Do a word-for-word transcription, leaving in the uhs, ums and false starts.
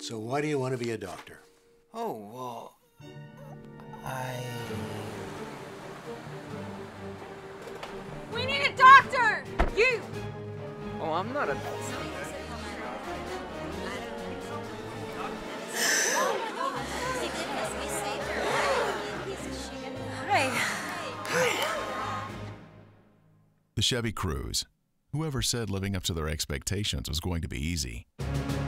So why do you want to be a doctor? Oh, well, I... We need a doctor! You! Oh, I'm not a... Hi. Hi. The Chevy Cruze. Whoever said living up to their expectations was going to be easy?